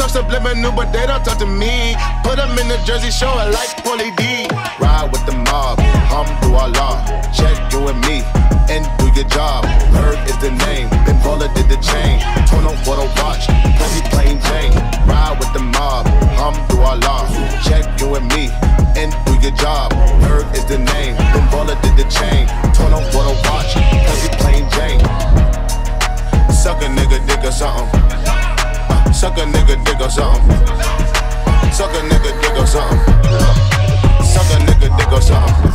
subliminal, but they don't talk to me. Put them in the Jersey show, I like Pauly D. Ride with the mob, through our law. Check you and me, and do your job. Bird is the name, then Paula did the chain. Torn up for the watch, pussy plain Jane. Ride with the mob, through our law. Check you and me, and do your job. Bird is the name, then Paula did the chain. Torn up for the watch, pussy plain Jane. Suck a nigga dick or something. Suck a nigga dick or something. Suck a nigga dick or something. Suck a nigga dick or something.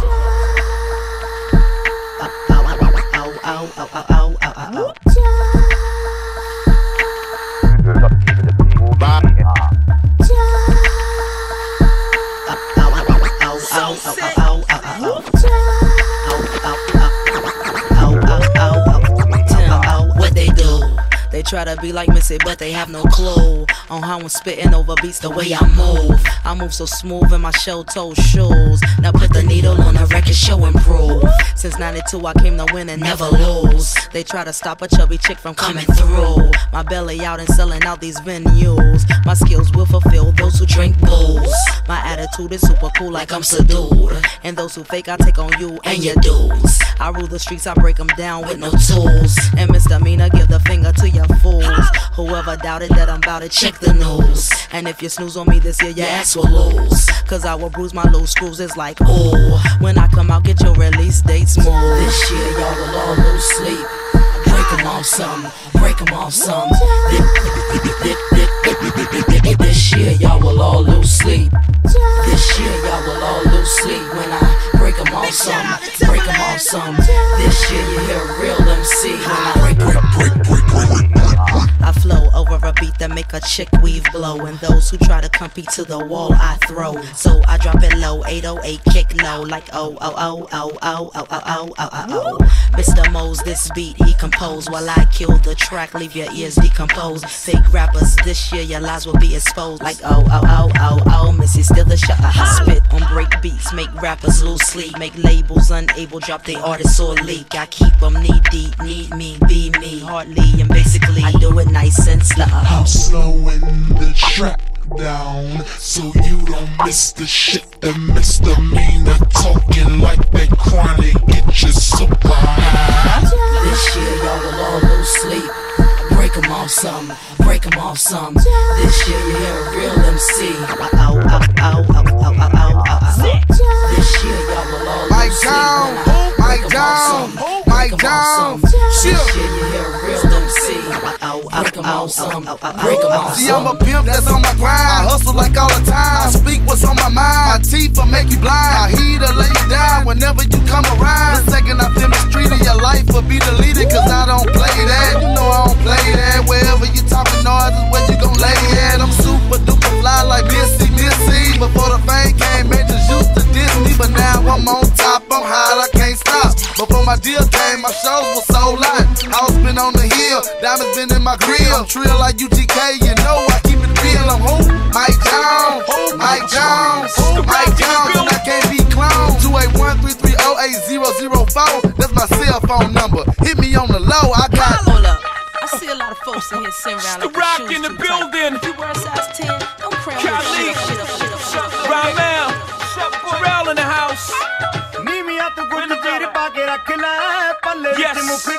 They try to be like Missy, but they have no clue on how I'm spitting over beats the way I move. I move so smooth in my shell-toe shoes. Now put the needle on the record, show improve. Since 92 I came to win and never lose. They try to stop a chubby chick from coming through. My belly out and selling out these venues. My skills will fulfill those who drink booze. My attitude is super cool like I'm subdued. And those who fake I take on you and your dudes. I rule the streets, I break them down with no tools. And misdemeanor, give the finger to your fools. Whoever doubted that I'm bout it, check the news. And if you snooze on me this year, your ass will lose. Cause I will bruise my loose screws, it's like ooh. When I come out, get your release date smooth. This year y'all will all lose sleep. Break them off some, break them off some. This year y'all will all lose sleep. This year y'all will all lose sleep. When I break them off some, break them off some. This year you hear a real MC. When I break. I flow over a beat that make a chick weave blow. And those who try to compete to the wall I throw. So I drop it low, 808 kick low. Like oh oh oh oh oh oh oh oh oh oh. Mr. Mose, this beat he composed. While I kill the track, leave your ears decomposed. Fake rappers, this year your lies will be exposed. Like oh oh oh oh oh. Missy still the shot. I spit on break beats, make rappers lose sleep. Make labels unable, drop their artists or leak. I keep them knee deep, need me, be me. Hardly and basically I do it nice and slow. I'm slowing the track down so you don't miss the shit that misdemeanor talking like they chronic. Get your super high. This year y'all will all lose sleep. Break them off some, break them off some. This year you hear a real MC. Ow, ow, ow, ow, ow, ow, ow, ow. This year y'all will all lose sleep. Mic down, mic down. This year you hear a real MC. Break them off some, break them off some. See, I'm a pimp that's on my grind. I hustle like all the time. I speak what's on my mind. My teeth will make you blind. I heat or lay you down whenever you come around. The second I feel the street of your life will be deleted. Cause I don't play that. You know I don't play that. Wherever you talking noise is where you gon' lay at. I'm super duper fly like Missy. Before the fame came, man just used to diss me. But now I'm on top, I'm hot, I can't stop. Before my deal came, my shows were so light. House been on the hill, diamonds been in my grill. I'm trill like UGK, you know I keep it real. I'm who? Mike Jones, Mike Jones, Mike Jones, and I can't be cloned. 281-330-8004, that's my cell phone number. Hit me on the low, I got. Hold up. I see a lot of folks in here sitting around like the rock in the building. If you wear a size 10, don't cram Khalid, shit up. Ramel, Pharrell in the house. Yes.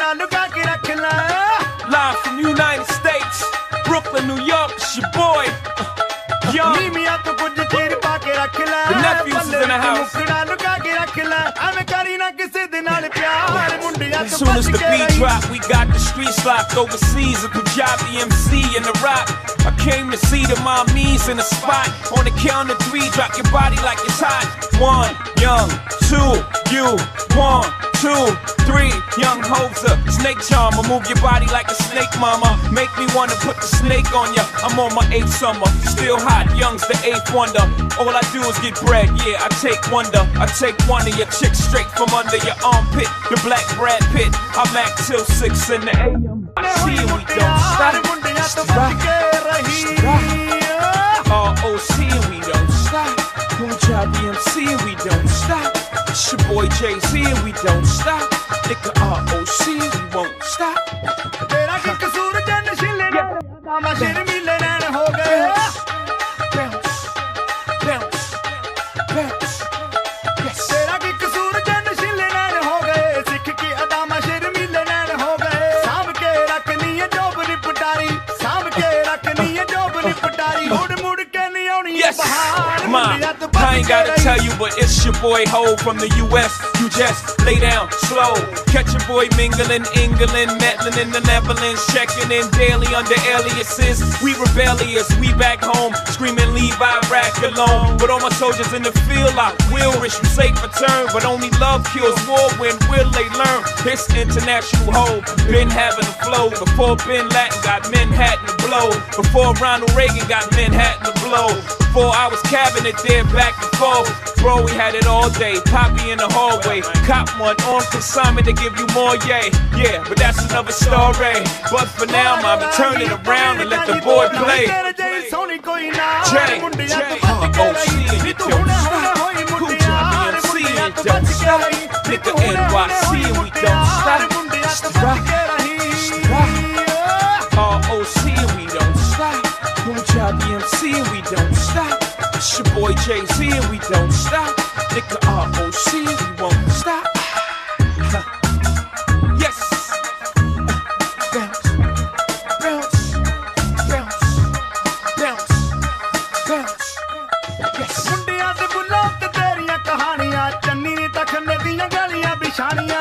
Live from United States, Brooklyn, New York, it's your boy, Young. The nephews is in the house. As soon as the beat drop, we got the streets locked. Overseas, a Punjabi MC in the rock. I came to see the mommies in the spot. On the count of 3, drop your body like it's hot. 1, Young, 2, you. 1, 2, 3, Young Hoser. Snake charmer, move your body like a snake, mama. Make me wanna put the snake on ya. I'm on my 8th summer, still hot. Young's the 8th wonder. All I do is get bread, yeah, I take wonder. I take one of your chicks straight from under your armpit. The black Brad Pitt, I'm act till 6 in the AM. I see you, we don't stop. ROC, we don't stop. Punjabi MC, we don't stop. It's your boy Jay-Z, and we don't stop. Nigga ROC, we won't stop. Ma, I ain't gotta tell you, but it's your boy Ho from the US. You just lay down slow. Catch your boy mingling, England, meddling in the Netherlands, checking in daily under aliases. We rebellious, we back home, screaming leave Iraq alone. But all my soldiers in the field, I will wish you safe return. But only love kills war, when will they learn? It's international Ho, been having a flow. Before Bin Laden got Manhattan to blow. Before Ronald Reagan got Manhattan to blow. Before I was cabinet there back and forth. Bro, we had it all day, Poppy in the hallway. Cop one on consignment to give you more, yay. Yeah, but that's another story. But for now, mama, turn it around and let the boy play. Jay, OC and you don't stop. Kuja BMC and don't stop. Nigga NYC and we don't stop. It's the rock, it's the rock. ROC and we don't stop. Kuja BMC and we don't stop. It's your boy Jay-Z and we don't stop. Nigga ROC and we won't stop. Yes. Bounce, bounce, bounce, bounce, bounce. Yes. ਮੁੰਡਿਆਂ ਦੇ ਬੁੱਲਾਂ ਤੇ ਤੇਰੀਆਂ ਕਹਾਣੀਆਂ ਚੰਨੀ ਨੇ ਤਖਨੇ ਦੀਆਂ ਗਲੀਆਂ ਬਿਛਾਣੀਆਂ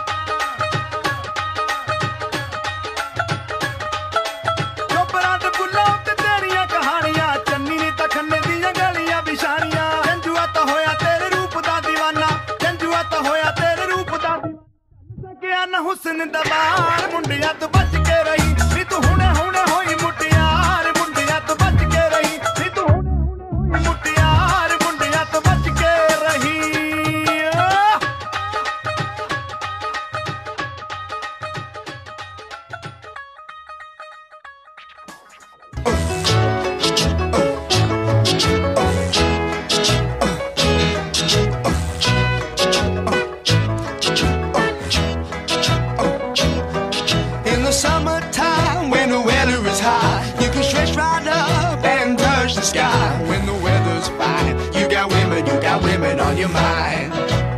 ਚੋਪਰਾਂ ਦੇ ਬੁੱਲਾਂ ਤੇ ਤੇਰੀਆਂ ਕਹਾਣੀਆਂ ਚੰਨੀ ਨੇ ਤਖਨੇ ਦੀਆਂ ਗਲੀਆਂ ਬਿਛਾਣੀਆਂ ਜੰਜੂਆ ਤਾਂ ਹੋਇਆ ਤੇਰੇ ਰੂਪ ਦਾ دیਵਾਨਾ ਜੰਜੂਆ ਤਾਂ ਹੋਇਆ ਤੇਰੇ ਰੂਪ ਦਾ ਸਕਿਆ ਨਾ ਹੁਸਨ ਦਾ ਬਾਰ ਮੁੰਡਿਆਂ ਤੋਂ ਬਚ ਕੇ ਰਹੀ ਨੀ ਤੂੰ ਹੁਣੇ ਹੁਣੇ ਹੋਈ ਮੁਟਿਆਰ ਮੁੰਡਿਆਂ ਤੋਂ ਬਚ ਕੇ ਰਹੀ ਨੀ ਤੂੰ ਹੁਣੇ ਹੁਣੇ ਹੋਈ ਮੁਟਿਆਰ ਮੁੰਡਿਆਂ ਤੋਂ ਬਚ ਕੇ ਰਹੀ In the summertime, when the weather is hot, you can stretch right up and touch the sky. When the weather's fine, you got women on your mind.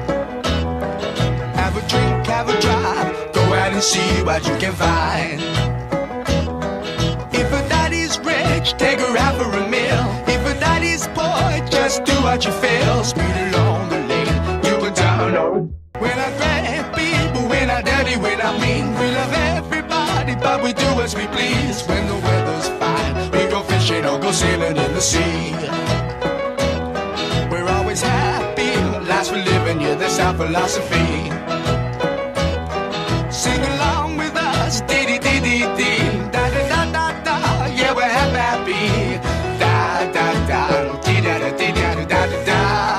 Have a drink, have a drive, go out and see what you can find. If a daddy's rich, take her out for a meal. If a daddy's poor, just do what you feel. Speed along the lane, you can down on. When I grab people, when I dirty, when I mean, we love everybody, but we do as we please. When the weather's fine, we go fishing or go sailing in the sea. We're always happy, lives we're living, yeah, that's our philosophy. Sing along with us, dee-dee-dee-dee-dee, da-da-da-da-da, yeah, we're happy, da-da-da, dee-da-da-dee-da-da-da-da.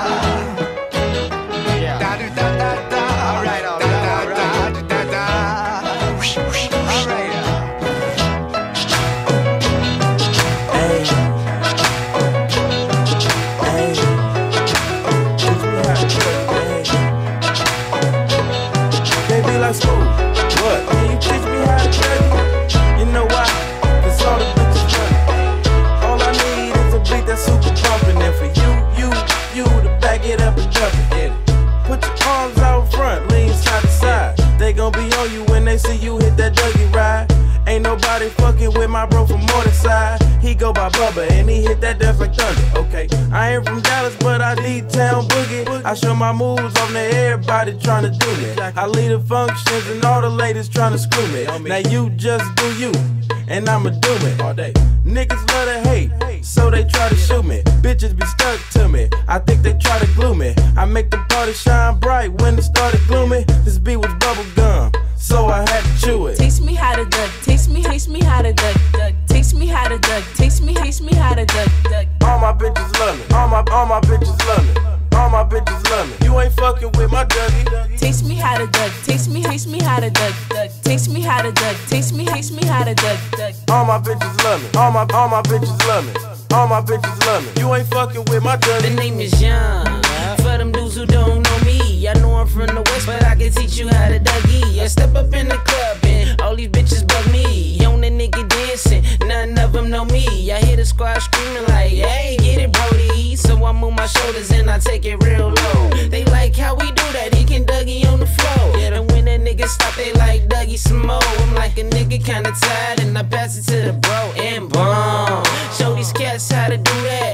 See you hit that Dougie ride. Ain't nobody fucking with my bro from Morningside. He go by Bubba and he hit that death like thunder. Okay, I ain't from Dallas, but I lead town boogie. I show my moves on to everybody tryna do me. I lead the functions and all the ladies tryna screw me. Now you just do you, and I'ma do it all day. Niggas love to hate, so they try to shoot me. Bitches be stuck to me, I think they try to glue me. I make the party shine bright when it started gloomy. This beat was bubble gum, so I had to chew it. Taste me how to duck, taste me how to duck, duck. Taste me how to duck, taste me how to duck, duck. All my bitches love me, all my bitches love me. All my bitches love me. You ain't fucking with my Dougie. Taste me how to duck, taste me how to duck, duck. Taste me how to duck, taste me how to duck, duck. All my bitches love me, all my bitches love me. All my bitches love me. You ain't fucking with my Dougie. The name is Young. For them dudes who don't know me, I know I'm from the West, but I can teach you how to Dougie. I step up in the club and all these bitches bug me. On the nigga dancing, none of them know me. I hear the squad screaming like, hey, get it, Brody. So I move my shoulders and I take it real low. They like how we do that, he can Dougie on the floor. And when that nigga stop, they like Dougie some more. I'm like a nigga kinda tired and I pass it to the bro and boom. Show these cats how to do that. Down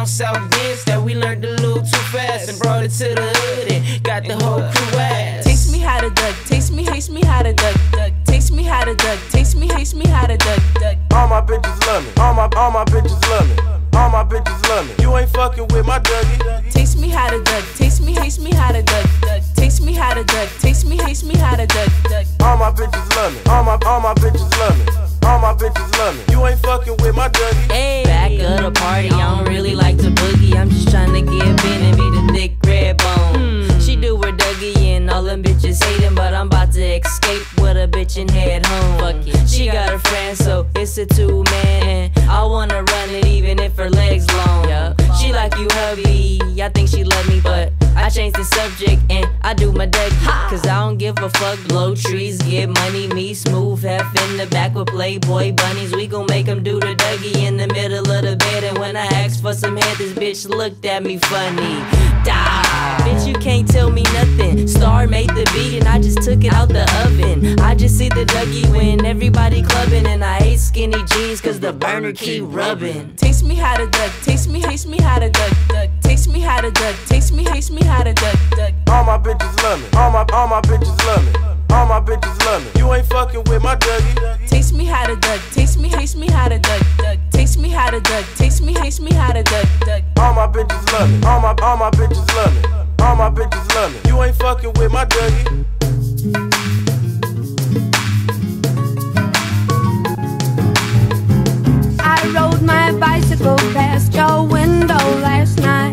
South Dance that we learned a little too fast and brought it to the hood and got the whole crew ass. Taste me how to duck, taste me how to duck, taste me how to duck, taste me how to duck. All my bitches love me, all my bitches love me, all my bitches love me. You ain't fucking with my Dougie. Taste me how to duck, taste me how to duck, taste me how to duck, taste me how to duck. All my bitches love me, all my bitches love me, all my bitches love me. You ain't fucking with my Dougie. Hey, back of the party, I don't really like to boogie. I'm just trying to get in and be the thick red bone. She do her Dougie and all them bitches hating, but I'm about to escape with a bitch and head home. Fuck it. She got her friend, so it's a two-man. I wanna run it even if her legs long. She like you hubby, I think she love me, but I changed the subject and I do my Dougie. Cause I don't give a fuck, blow trees, get money. Me smooth, half in the back with Playboy bunnies. We gon' make them do the Dougie in the middle of the bed. And when I asked for some head, this bitch looked at me funny. Bitch, you can't tell me nothing. Star made the beat and I just took it out the oven. I just see the Dougie when everybody clubbing, and I hate skinny jeans cause the burner keep rubbing. Taste me how to duck, taste me how to duck, taste me how to duck, taste me how to duck. All my bitches love me, all my bitches love me, all my bitches love me. You ain't fucking with my Dougie. Taste me how to duck, taste me how to duck, taste me how to duck, taste me how to duck. All my bitches love me, all my bitches love me, all my bitches love me. You ain't fucking with my Dougie. I rode my bicycle past your window last night.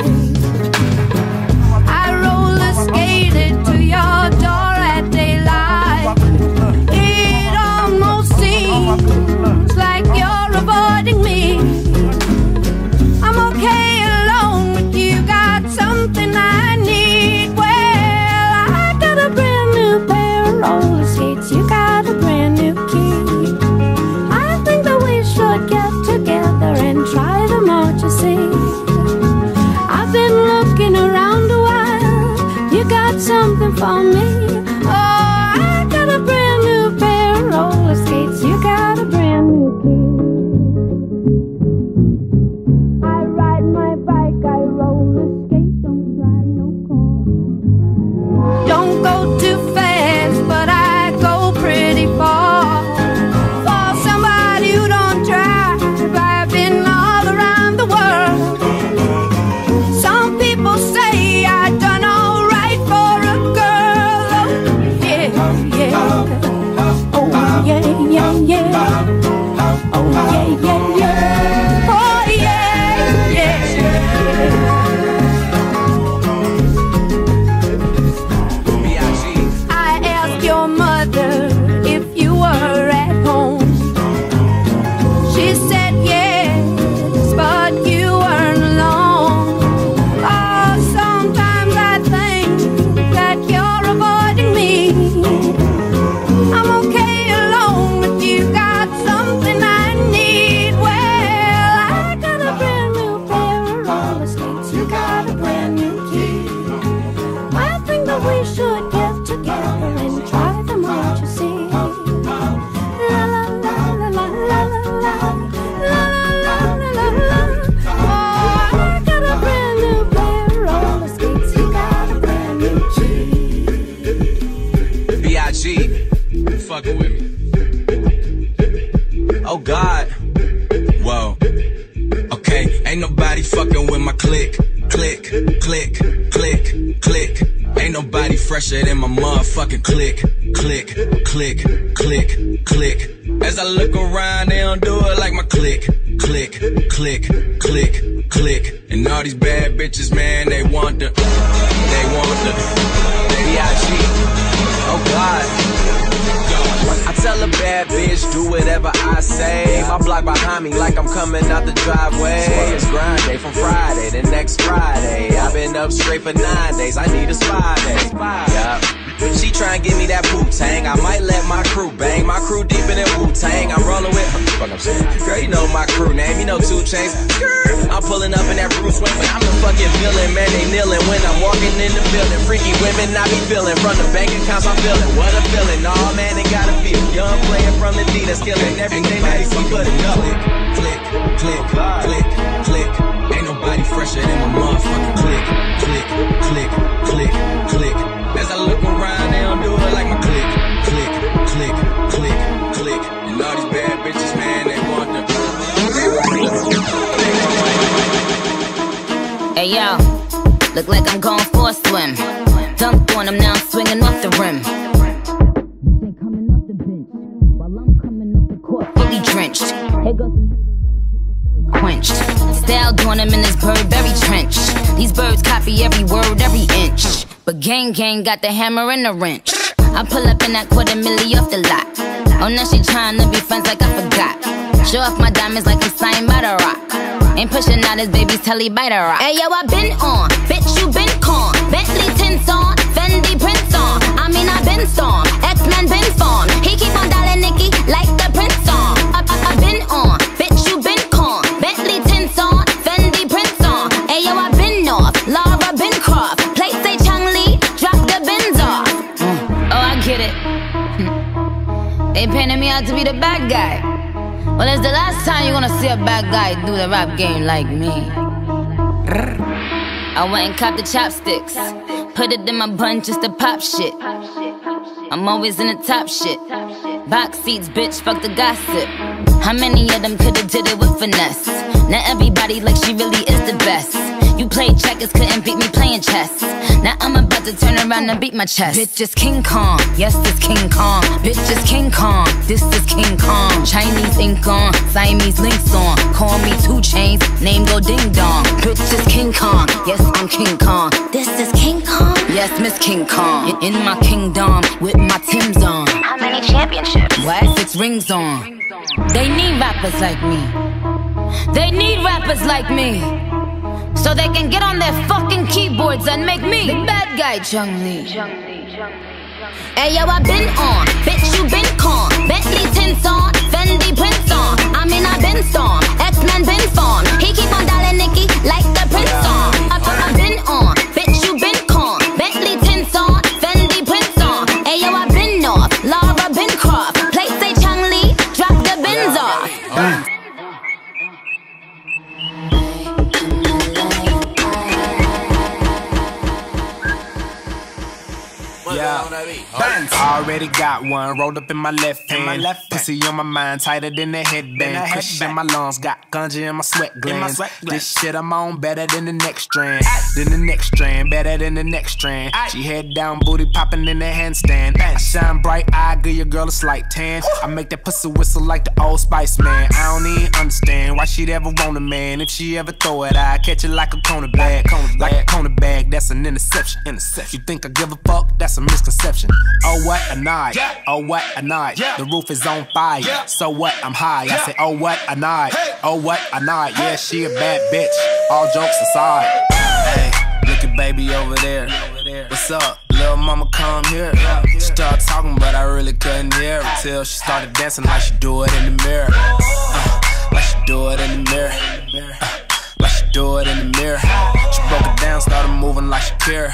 I roller skated to your door at daylight. It almost seems like you're avoiding me. I'm okay alone, but you got something I need. Well, I got a brand new pair of roller skates. You got a brand new key. I think that we should get together and try them out, you see. I've been looking around a while. You got something for me. Oh, I got a brand new pair of roller skates. You got a brand new key. I ride my bike, I roller skate, don't ride no car. Don't go too fast, but I go pretty far. For somebody who don't drive, I've been all around the world. Some people say I done all right for a girl. Oh, yeah, yeah. Oh, yeah, yeah, yeah. Oh, yeah, yeah, yeah. Oh, yeah, yeah, yeah. I asked your mother if you were at home. She said yes, but you weren't alone. Oh, sometimes I think that you're avoiding me. I'm okay alone, but you got something I need. Well, I got a brand new pair of roller skates. You got a brand new key. I think that we should get together and try them out, you see. La la la la la la la la la la la la. Oh, I got a brand new pair of roller skates. You got a brand new key. B.I.G. fucking with me. Oh God. Whoa. Okay, ain't nobody fucking with my click. Click, click, click, click. Ain't nobody fresher than my motherfucking click. Click, click, click, click. As I look around, they don't do it like my click. Click, click, click, click. And all these bad bitches, man, they want the B.I.G. Oh God. I tell a bad bitch, do whatever I say. My block behind me like I'm coming out the driveway. It's grind day from Friday to next Friday. I've been up straight for 9 days, I need a spy day. Yeah. She try and give me that Wu-Tang. I might let my crew bang. My crew deep in that Wu-Tang. I'm rolling with what I'm saying. Girl, you know my crew name. You know 2 Chainz. I'm pulling up in that Bruce Wayne, but I'm the fucking villain. Man, they kneeling when I'm walking in the building. Freaky women I be feeling. From the bank accounts I'm feeling. What a feeling. All man, they gotta feel. Young player from the D that's killing everything that he see but a click, click, click, click, click. Ain't nobody fresh fresher than my motherfucking click, click, click, click, click. As I look around, they don't do it like my click, click, click, click, click. And all these bad bitches, man, they want the. Hey yo, look like I'm going for a swim. Dunked on him, now I'm swinging off the rim. Fully drenched, quenched. Style doing him in this Burberry trench. These birds copy every word, every inch. But gang got the hammer and the wrench. I pull up in that $250,000 off the lot. Oh, now she tryna be friends like I forgot. Show off my diamonds like I'm signed by The Rock. Ain't pushing out his baby's telly by The Rock. Hey yo, I been on, bitch you been con. Bentley tints on, Fendi prints on. I mean I been storm, X-Men been formed. He keep on dialing Nicki like the Prince song. I been on, bitch you been con. Bentley tints on, Fendi prints on. Hey yo, I been off, Laura been Croft. Play say Chung Lee, drop the bins off. Oh I get it. They painted me out to be the bad guy. Well, it's the last time you're gonna see a bad guy do the rap game like me. I went and copped the chopsticks, put it in my bun just to pop shit. I'm always in the top shit. Box seats, bitch, fuck the gossip. How many of them could've did it with finesse? Now everybody like she really is the best. You played checkers, couldn't beat me playing chess. Now I'm about to turn around and beat my chest. Bitch is King Kong, yes this King Kong. Bitch is King Kong, this is King Kong. Chinese ink on, Siamese links on. Call me 2 Chainz, name go ding dong. Bitch is King Kong, yes I'm King Kong. This is King Kong, yes Miss King Kong. In my kingdom, with my Timbs on. How many championships? Why 6 rings on? They need rappers like me. They need rappers like me. So they can get on their fucking keyboards and make me the bad guy, Chung Lee. Hey yo, I been on, bitch you been con. Bentley tints on, Fendi prints on. I mean I been storm, X-Men been formed. He keep on dialing Nicki like the Prince song. I been on, bitch you been con. Bentley tints on, Fendi prints on. Hey yo, I been off, Laura been Croft. Play say Chung Lee, drop the bins off. Yeah, I already got one rolled up in my left hand. Pussy on my mind, tighter than the headband. Cushion in my lungs, got ganja in my sweat glands. This shit I'm on better than the next strand. Then the next strand, better than the next strand. She head down, booty popping in the handstand. I shine bright, I give your girl a slight tan. I make that pussy whistle like the Old Spice man. I don't even understand why she'd ever want a man. If she ever throw it, I catch it like a corner bag. Like a corner bag, that's an interception. You think I give a fuck? That's a misconception. Oh what a night, oh what a night. The roof is on fire, so what, I'm high. I say oh what a night, oh what a night. Yeah, she a bad bitch, all jokes aside. Hey, look at baby over there. What's up, little mama come here. She started talking but I really couldn't hear her till she started dancing like she do it in the mirror. Like she do it in the mirror. Like she do it in the mirror. She broke it down, started moving like Shakira.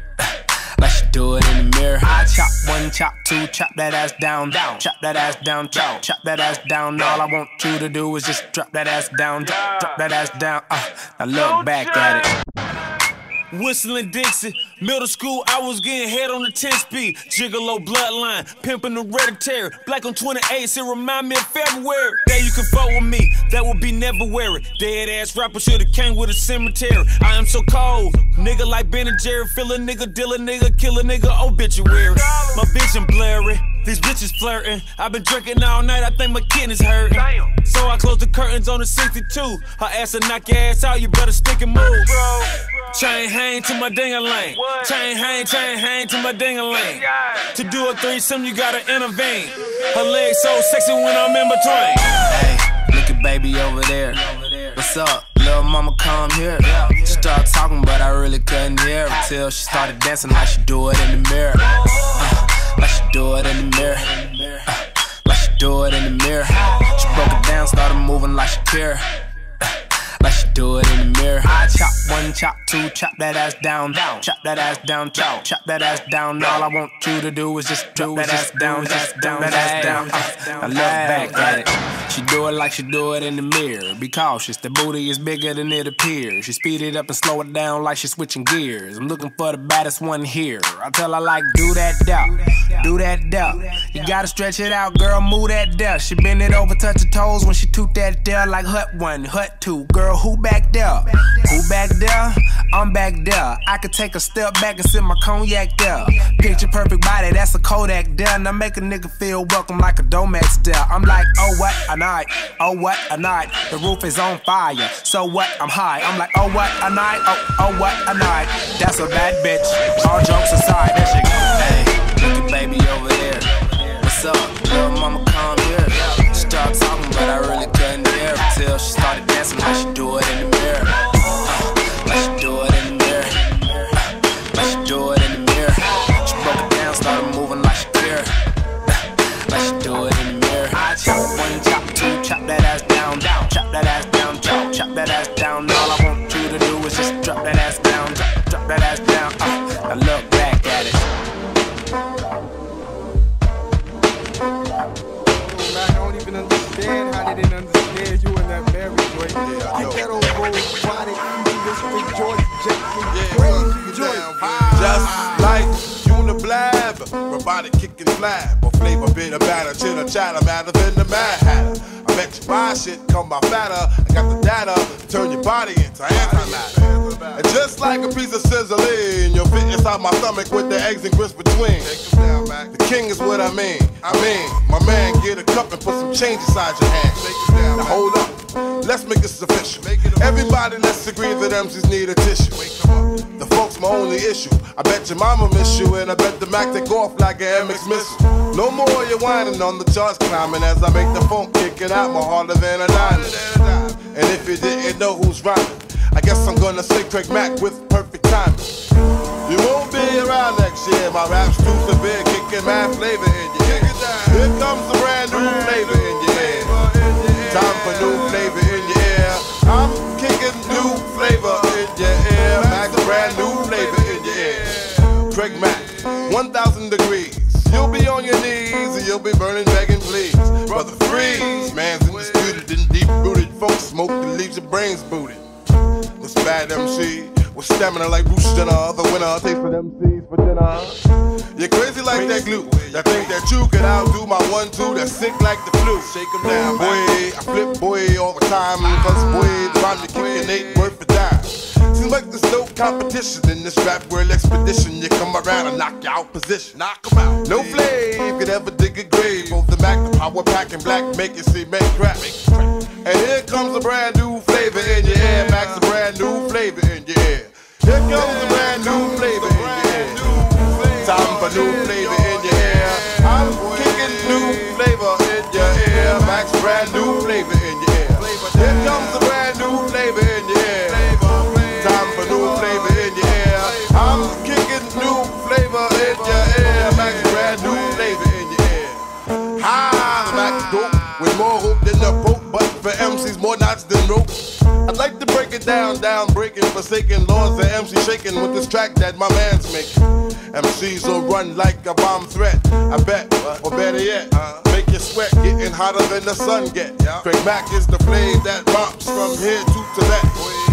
Like she do it in the mirror. I chop 1, chop 2, chop that ass down, chop that ass down, chop that ass down. All I want you to do is just drop that ass down, drop that ass down. Now look back at it. Whistling Dixie, middle school, I was getting head on the 10-speed. Gigolo bloodline, pimping hereditary. Black on 28, it remind me of February. That you can fuck with me, that would be never weary. Dead ass rapper should've came with a cemetery. I am so cold, nigga like Ben and Jerry. Fill a nigga, deal a nigga, kill a nigga, obituary. My vision blurry, these bitches flirting. I've been drinking all night, I think my kidneys hurting. So I closed the curtains on the 62. Her ass will knock your ass out, you better stick and move. Chain hang to my ding-a-ling. Chain hang to my ding-a-ling. To do a threesome, you gotta intervene. Her legs so sexy when I'm in between. Hey, look at baby over there. What's up, little mama come here. She started talking but I really couldn't hear her till she started dancing like she do it in the mirror. Like she do it in the mirror. Like she do it in the mirror. She broke it down, started moving like Shakira. Like she do it in the mirror. I chop 1, chop 2, chop that ass down, chop that ass down, chop that ass down. All I want you to do is just drop that ass down, just down, that ass down. I look back at it. She do it like she do it in the mirror. Be cautious, the booty is bigger than it appears. She speed it up and slow it down like she switching gears. I'm looking for the baddest one here. I tell her like, do that down, do that down. You gotta stretch it out, girl, move that down. She bend it over, touch her toes when she toot that there like hut 1, hut 2. Girl, who back there? Who back there? I'm back there. I could take a step back and sip my cognac there. Picture perfect body, that's a Kodak there. Now make a nigga feel welcome like a Domex there. I'm like, oh what a night, oh what a night. The roof is on fire, so what, I'm high. I'm like, oh what a night, oh what a night. That's a bad bitch, all jokes aside. That shit, hey, look at baby over there. What's up, little mama, come here. She started talking, but I really couldn't hear her till she started dancing like she do it in the mirror. Like she do it in the mirror. Like she do it in the mirror. She broke it down, started moving like she care. Like she do it in the mirror. I chop 1, chop 2, chop that ass down, down. Chop that ass down, chop that ass down. All I want you to do is just drop that ass down, drop that ass down. Now look back at it. I don't even understand how they didn't understand you in that Mary joint. Get that old body, this big joint, crazy joint. Just like Uniblab, robotic kicking flab, or flavor bit of batter, chitter chatter, madder than the Mad Hatter. I bet you buy shit, come by fatter. I got the data, turn your body into antimatter. And just like a piece of sizzling, you'll fit inside my stomach with the eggs and grits between. The king is what I mean. My man, get a cup and put some change inside your hand. Now hold up, let's make this official. Everybody, let's agree that MCs need a tissue. The folks, my only issue. I bet your mama miss you, and I bet the Mac take off like an MX missile. No more you whining on the charts climbing as I make the phone kicking out more harder than a diamond. And if you didn't know who's rhyming, I guess I'm gonna say Craig Mack with perfect timing. You won't be around next year, my rap's too severe, kicking mad flavor in your ear. Here comes a brand new flavor in your ear. Time for new flavor in your ear. I'm kicking new flavor in your ear. Max, brand new flavor in your ear. Craig Mack, 1,000 degrees. You'll be on your knees and you'll be burning, begging, please. Brother, freeze. Man's indisputed and deep-rooted. Folks smoke that leaves your brains booted. This bad MC with stamina like Bruce Jenner, the winner. Taste for them C's for dinner. You're crazy like that glue. I think that you could outdo my 1-2 that's sick like the flu. Shake 'em down, boy. I flip boy all the time. Cause boy, the rhyme you kicking ain't worth a dime. Seems like there's no competition in this rap world expedition. You come around and knock you out position. Knock 'em out. No flame could ever dig a grave. Both the Mac, the power pack, and black make you see make crack. And here comes a brand new flavor in your ear. Max, a brand new flavor in your ear. Here comes a brand new flavor in your ear. Time for new flavor in your ear. I'm kicking new flavor in your ear. Max, brand new flavor in your ear. Here comes a brand new flavor in your ear. Time for new flavor in your ear. I'm kicking new flavor in your ear. Max, brand new flavor in your ear. Hi, Max dope with more hope than the Pope, but for MCs more knots than rope. I'd like to break it down, breaking, forsaken laws of MC shaking with this track that my man's making. MCs will run like a bomb threat, I bet, or better yet, make you sweat, getting hotter than the sun get. Craig Mack is the flame that romps from here to Tibet.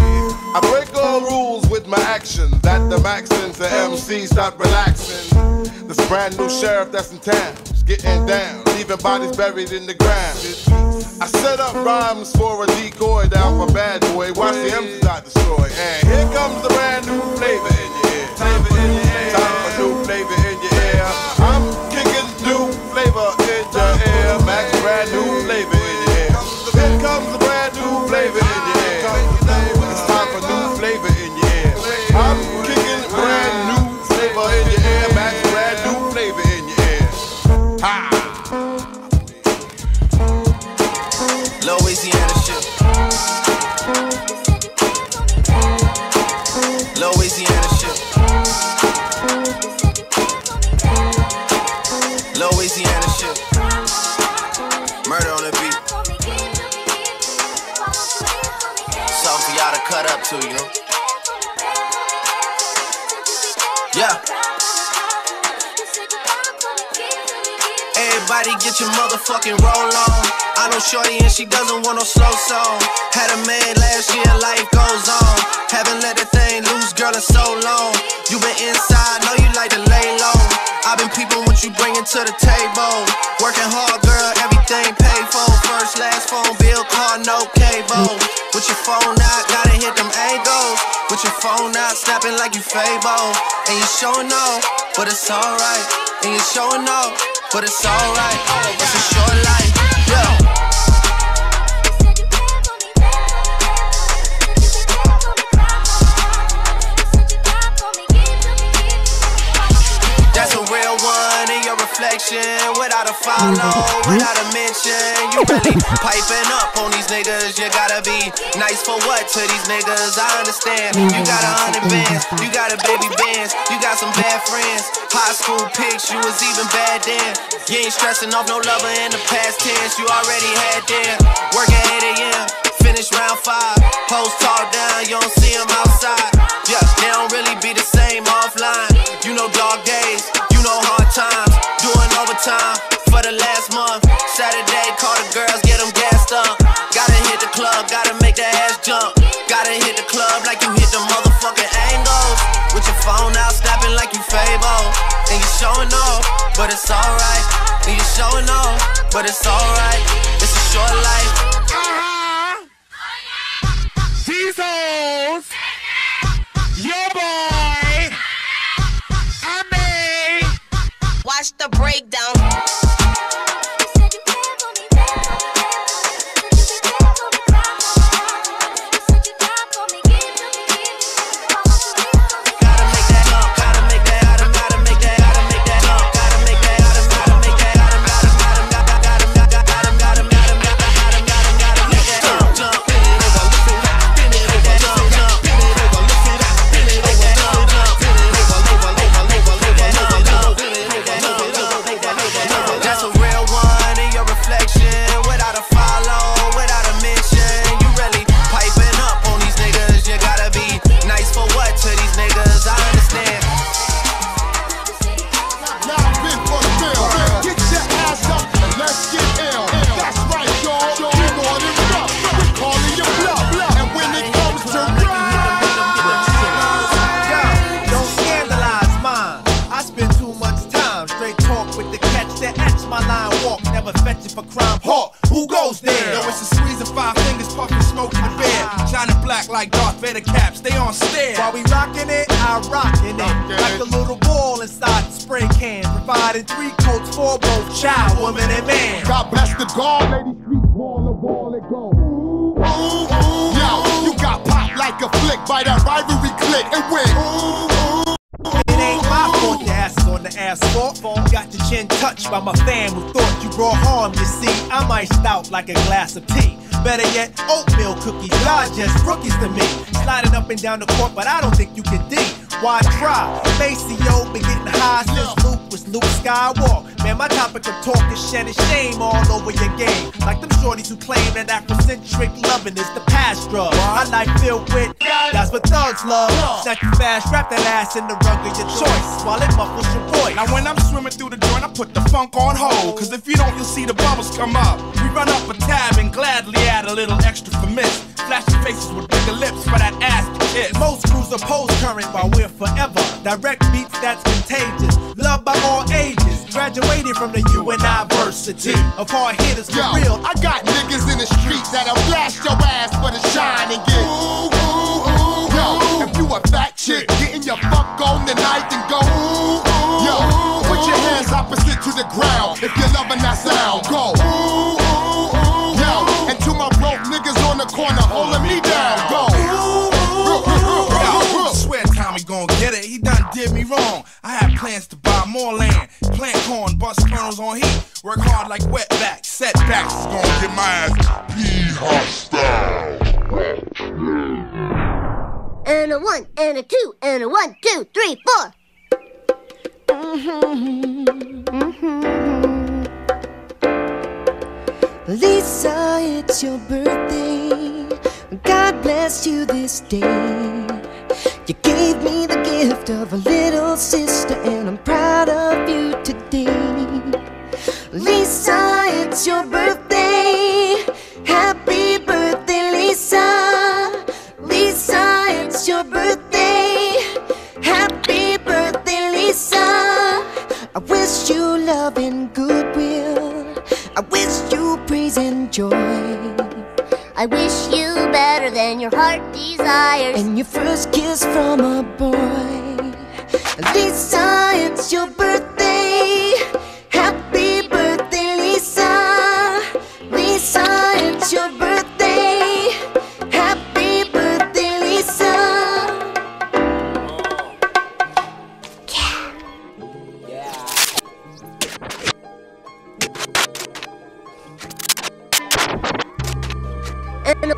I break all rules with my action, that the Max into MC stop relaxing. This brand new sheriff that's in town, getting down, leaving bodies buried in the ground. I set up rhymes for a decoy down for bad boy. Watch the MCs I destroy. And here comes the brand new flavor in your ear. Time for new flavor in your ear. I'm kicking new flavor in your ear. Max, brand new flavor in your ear. Here comes the brand new flavor in your ear. It's time for new flavor in your ear. I'm kicking brand new flavor in your ear. Max, brand new flavor in your ear. Ha! Louisiana shit. Louisiana shit. Louisiana shit. Murder on the beat. Something for y'all to cut up to, you know? Yeah. Everybody get your motherfucking roll on. I know shorty and she doesn't want no slow song. Had a man last year, life goes on. Haven't let that thing loose, girl, in so long. You been inside, know you like to lay low. I've been peeping what you bringing to the table. Working hard, girl, everything paid for. First, last phone bill, car, no cable. With your phone out, gotta hit them angles. With your phone out, snapping like you Fable. And you showing off, but it's alright. And you showing off, but it's alright. It's a short life, yeah. That's a real one in your reflection. Without a follow, without a mention. You really piping up on these niggas. You gotta be nice for what to these niggas? I understand. You got 100 bands, you got a baby bands, you got some bad friends. High school pics, you was even bad then. You ain't stressing off no lover in the past tense. You already had them. Work at 8 a.m., finish round 5. Post talk down, you don't see them outside. Yeah, they don't really be the same offline. You know dog days, you know hard times. Doing overtime for the last month. Saturday, call the girls, get them gassed up. Gotta hit the club, gotta make that ass jump. Gotta hit the club like you hit the motherfucking angles. With your phone out, snapping like you Fable. And you showing off, but it's alright. And you showing off, but it's alright. It's a short life. These hoes, your boy, I may. Watch the breakdown. Like Darth Vader caps, they on stare. While we rockin' it, I rockin' it. Like a little ball inside the spray can. Providing 3 coats for both child, woman, and man. God bless the guard, lady, street wall to wall it go. Ooh, ooh, ooh. Yo, you got popped like a flick by that rivalry click and win. It ain't my fault your ass is on the asphalt. Got your chin touched by my fam who thought you brought harm. You see, I'm iced out like a glass of tea. Better yet, oatmeal cookies, y'all just rookies to me. Sliding up and down the court, but I don't think you can D. Why try? Maceo been getting high since Luke was Luke Skywalker. Man, my topic of talk is shedding shame all over your game. Like them shorties who claim that Afrocentric loving is the past drug. My life filled with, that's what thugs love. Snatch you fast, wrap that ass in the rug of your choice, while it muffles your voice. Now when I'm swimming through the joint, I put the funk on hold. Cause if you don't, you'll see the bubbles come up. We run up a tab and gladly add a little extra for miss. Flashing faces with bigger lips for that ass to kiss. Most crews are post-current while we're forever. Direct beats that's contagious. Loved by all ages. Graduated from the UNIversity of hard hitters for real. I got niggas in the street that'll blast your ass for the shine and get ooh, ooh, ooh. Yo, if you a fat chick, getting your fuck on tonight and go ooh, ooh. Yo, put your hands opposite to the ground if you're loving that sound. Go ooh, ooh, ooh. Yo, and to my broke niggas on the corner holding me down. Go swear Tommy gon' get it, he done did me wrong. I had plans to buy more land, plant corn, bust kernels on heat, work hard like wetbacks, setbacks is gon' get my ass P-hostile. And a 1, and a 2, and a 1, 2, 3, 4. Lisa, it's your birthday. God bless you this day. You gave me the gift of a little sister, and I'm proud of you today. Lisa, it's your birthday. love and goodwill. I wish you praise and joy. I wish you better than your heart desires. And your first kiss from a boy. Lisa, it's your birthday. Happy birthday, Lisa. Lisa, it's your birthday. Happy birthday, Lisa. And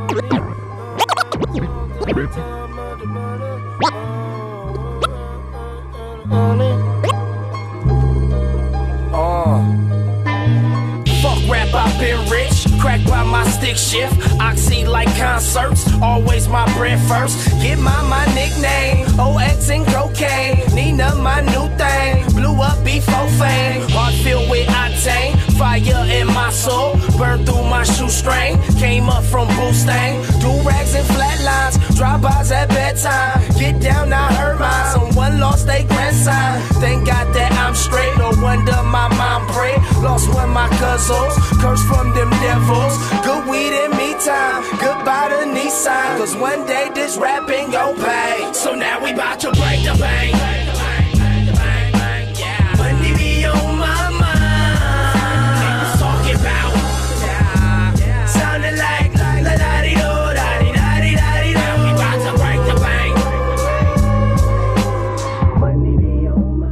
Fuck rap, I've been rich, cracked by my stick shift. Oxy like concerts, always my bread first. Get my nickname, OX and cocaine. Nina, my new thing, blew up before fame. Heart filled with octane, fire in my soul. Burned through my shoestring, came up from Boostain. Do rags and flatlines, drive-bys at bedtime. Get down, I heard mine, someone lost their grandson. Thank God that I'm straight, no wonder my mom prayed. Lost one of my cousins, cursed from them devils. Good weed and me time, goodbye to Nissan. Cause one day this rapping gon' pay. So now we bout to break the bank. Money be on my mind. Talking about sounding like la-da-dee-do, da-dee-da-dee-da-dee-do. Now we bout to break the bank. Money be on my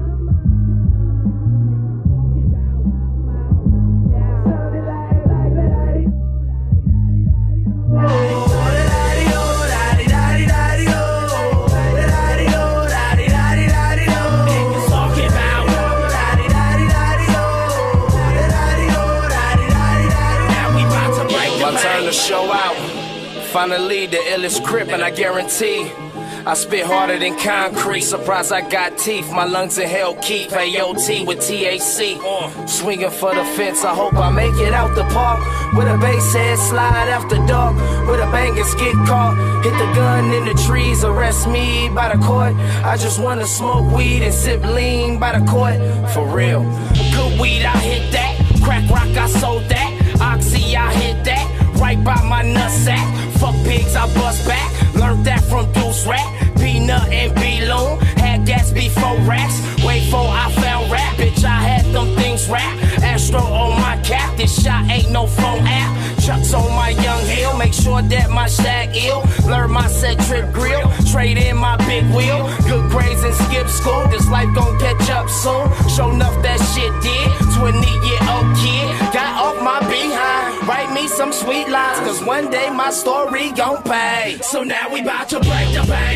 show out. Finally, the illest crip, and I guarantee I spit harder than concrete. Surprised I got teeth. My lungs in hell keep AOT with THC. Swinging for the fence. I hope I make it out the park. With a bass head slide after dark. With a bangers get caught. Hit the gun in the trees. Arrest me by the court. I just wanna smoke weed and sip lean by the court. For real. Good weed, I hit that. Crack rock, I sold that. Oxy, I hit that. Right by my nutsack. Fuck pigs, I bust back. Learned that from Deuce Rat. Peanut and B-Loon. Had gas before racks. Wait for I found rap. Bitch, I had them things rap. Astro on my cap. This shot ain't no phone app. Chucks on my young hill. Make sure that my shag ill. Learn my set trip grill. Trade in my big wheel. Good grades and skip school. This life gon' catch up soon. Show enough that shit did. 20-year-old kid. Got off my behind. Write me some sweet lines. Cause one day my story gon' pay. So now we bout to break the bank.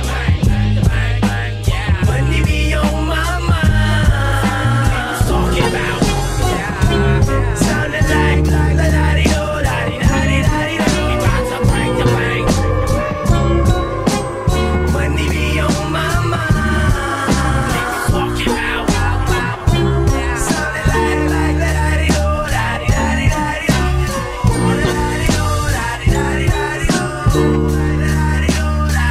Money be on my mind. Talking about sounding like la-da-dee-do, da-dee-da-dee-da-dee-do. We bout to break the bank. Money be on my mind. Talking about sounding like la-da-dee-do, da-dee-da-dee-da-dee-do.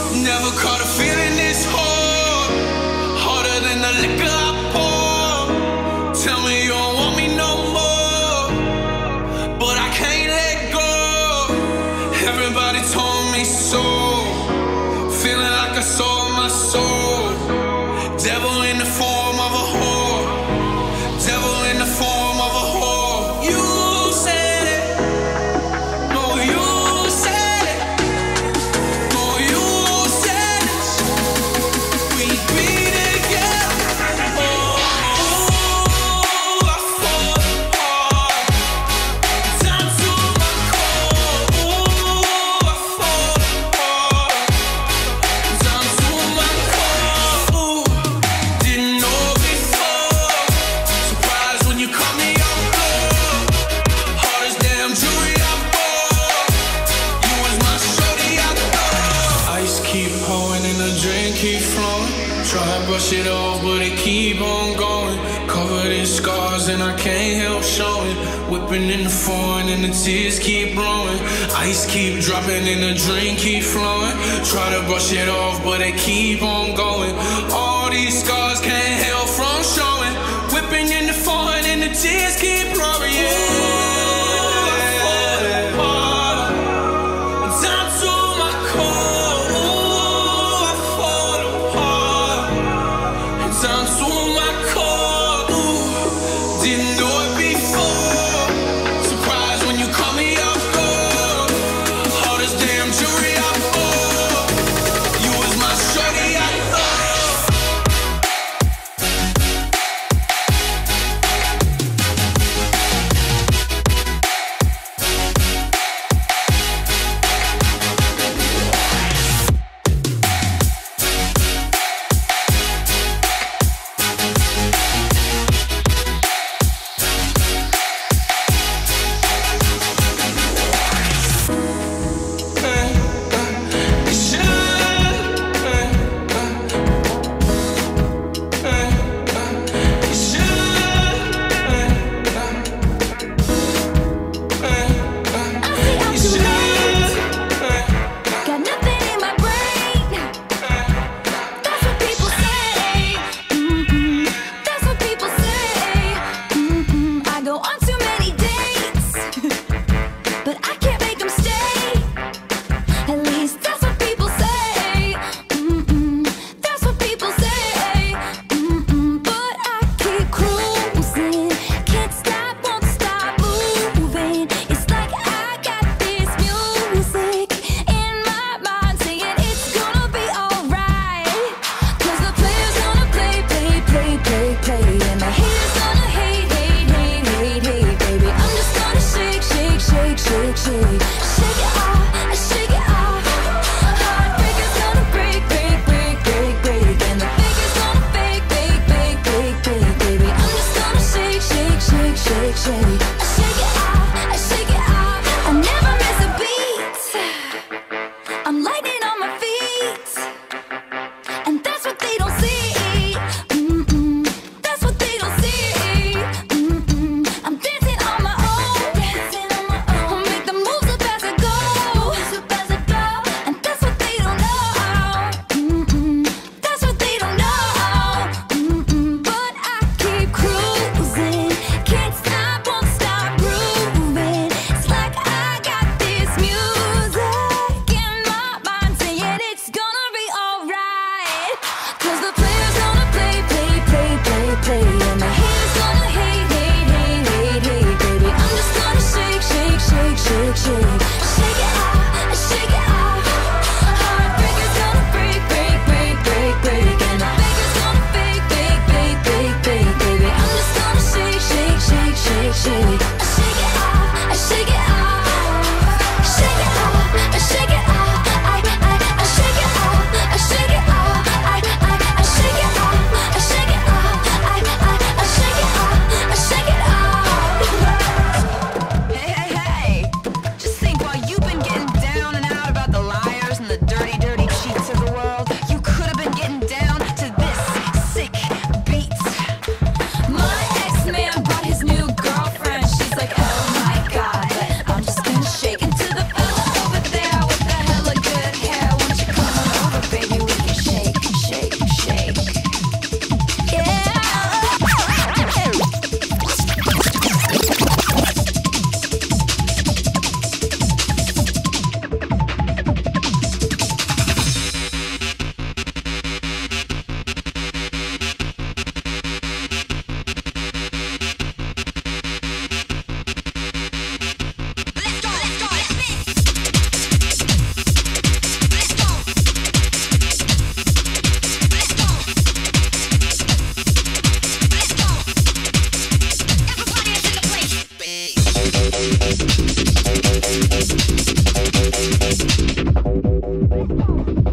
Never caught a feeling this hard, harder than the liquor I pour. Tell me you don't want me no more, but I can't let go. Everybody told me so, feeling like I sold my soul. Devil in the form of a whore, devil in the form of a whore. You said it, no, you said it, no, you said it. We'd be together. Oh, I fought hard, down to my core. Oh, I fought hard, down to my core. Ooh, didn't know before. Surprised when you caught me off guard. Hardest damn jewelry I bought. You was my shorty I thought. Ice keep pouring and the drink keep flowing. Try to brush it off, but it keep on going. Covered in scars and I can't help showing. Whipping in the foreign and the tears keep blowing. Ice keep dropping and the drink keep flowing. Try to brush it off, but it keep on going. All these scars can't help from showing. Whipping in the foreign and the tears keep blowing. Down to my core. Ooh, I fall apart. Down to my core. Ooh, didn't know it before. Surprised when you caught me off guard. Hardest damn jewelry I bought. You was my shorty I thought.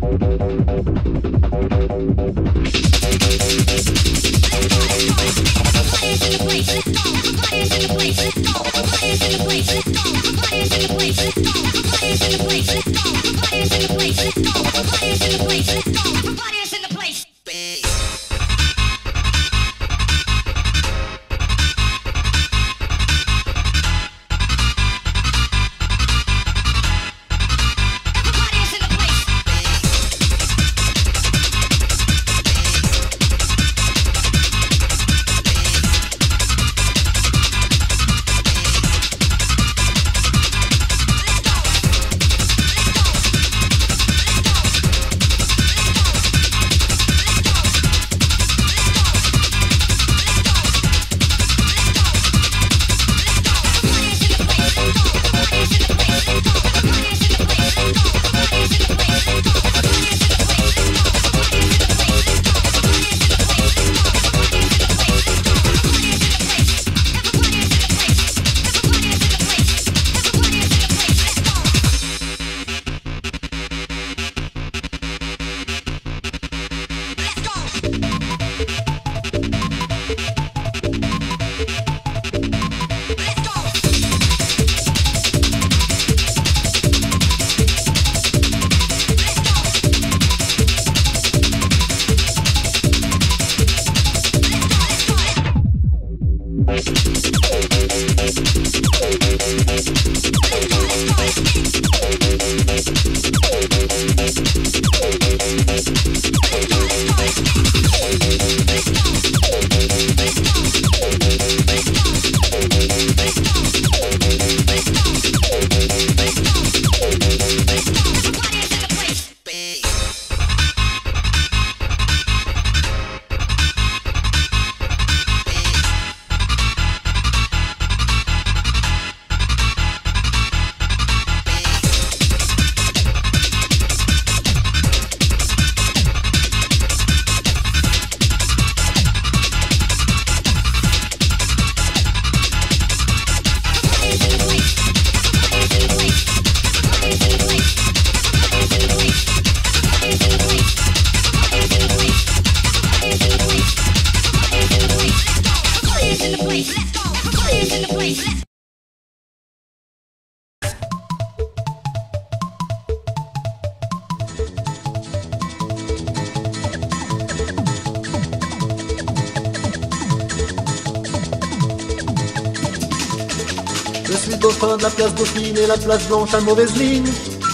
Je suis dauphin de la place Dauphine et la place Blanche à mauvaise ligne.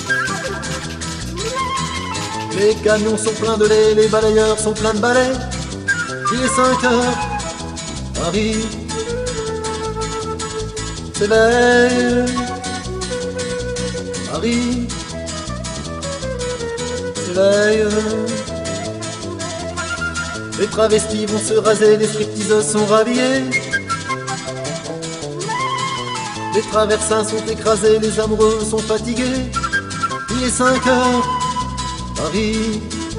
Les camions sont pleins de lait, les balayeurs sont pleins de balais. Il est 5 heures, Paris s'éveille. Paris s'éveille. Les travestis vont se raser, les stripteaseuses sont rhabillées. Les traversins sont écrasés, les amoureux sont fatigués. Il est 5 heures, Paris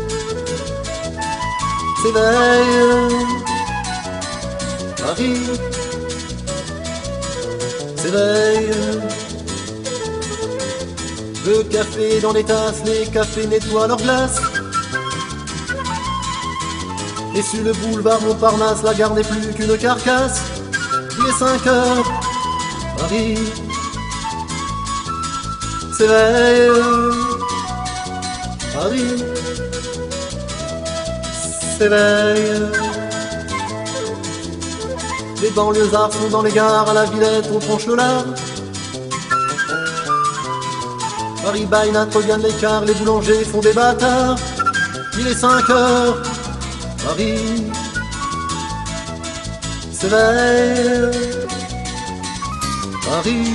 s'éveille. Paris s'éveille. Le café dans les tasses, les cafés nettoient leurs glaces. Et sur le boulevard Montparnasse, la gare n'est plus qu'une carcasse. Il est 5 heures, Paris s'éveille. Paris s'éveille. Les banlieusards sont dans les gares, à la Villette on tranche le lard. Paris by Nat regagne l'écart, les boulangers font des bâtards. Il est 5 heures, Paris s'éveille. Paris.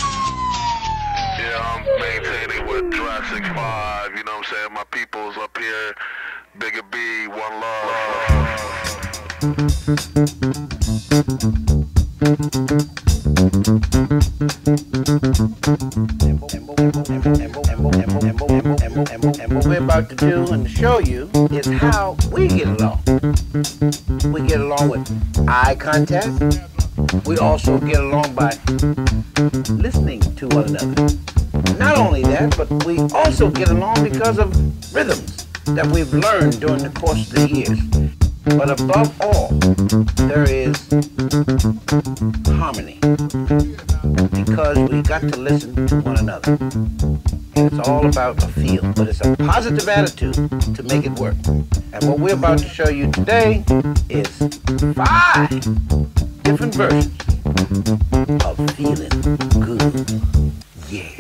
Yeah, I'm maintaining with Jurassic 5, you know what I'm saying? My people's up here, Bigger B, one And what we're about to do and show you is how we get along. We get along with eye contact. We also get along by listening to one another. Not only that, but we also get along because of rhythms that we've learned during the course of the years. But above all, there is harmony, because we got to listen to one another. And it's all about a feel, but it's a positive attitude to make it work. And what we're about to show you today is 5 different versions of feeling good. Yeah.